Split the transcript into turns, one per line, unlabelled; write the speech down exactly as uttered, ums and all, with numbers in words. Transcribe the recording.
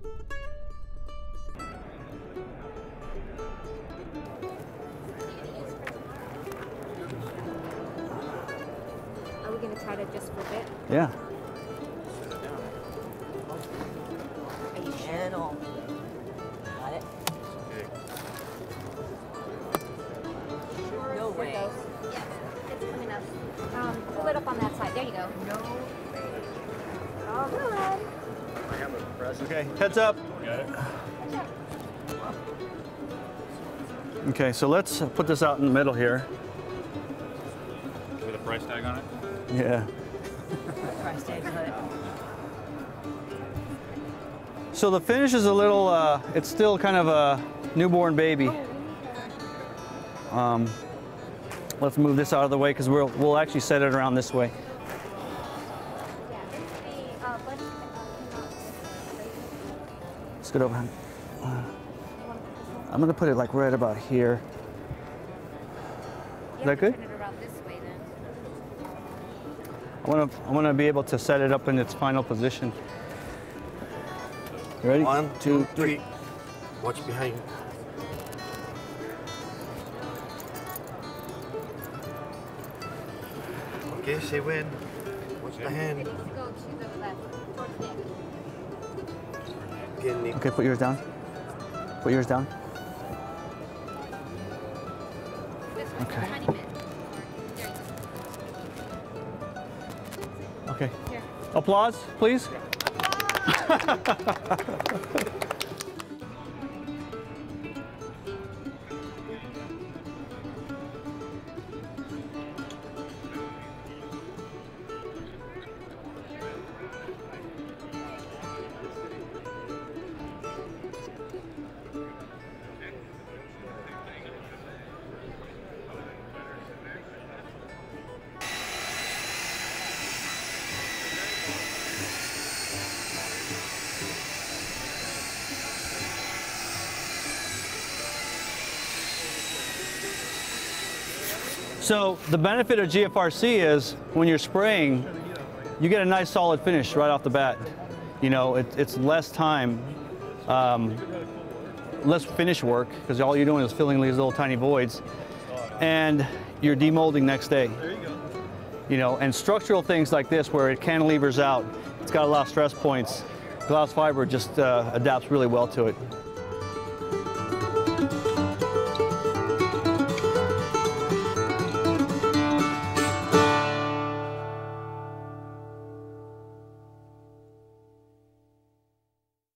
Are we going to try to just flip it?
Yeah.
Are you sure?
And all. Got it? No
There it
way.
goes. Yes, it's coming up. Um, pull it up on that side. There you go.
No way.
All good.
Okay, heads up.
Got it?
Okay, so let's put this out in the middle here.
With a price tag on it?
Yeah.
Price tag on it.
So the finish is a little, uh, it's still kind of a newborn baby. Um, let's move this out of the way because we'll, we'll actually set it around this way. Let's get over. I'm gonna put it like right about here. Is that good?
Turn it around this way then.
I wanna, I wanna be able to set it up in its final position. You ready?
One, two, three. Watch behind. Okay, say when. Watch the
It
hand.
needs to go to the left, towards Nick.
Again, Nick.
Okay, put yours down. Put yours down.
This one's
Okay.
a tiny bit. There you go.
Okay.
Here.
Applause, please. So the benefit of G F R C is when you're spraying, you get a nice solid finish right off the bat. You know, it, it's less time, um, less finish work, because all you're doing is filling these little tiny voids, and you're demolding next day. You know, and structural things like this where it cantilevers out, it's got a lot of stress points, glass fiber just uh, adapts really well to it.